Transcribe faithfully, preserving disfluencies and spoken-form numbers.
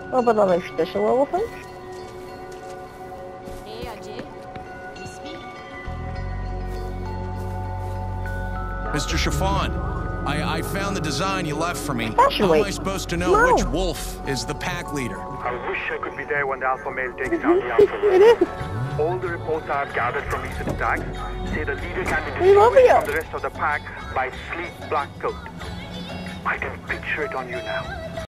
Oh, but on official elephants? Hey, Ajay. We speak. Mister Chiffon, I, I found the design you left for me. Actually, How am I supposed to know no. which wolf is the pack leader? I wish I could be there when the alpha male takes down the alpha It wolf. is. All the reports I've gathered from recent attacks say the leader can be We love distinguished you. from the rest of the pack by sleek black coat. I can picture it on you now.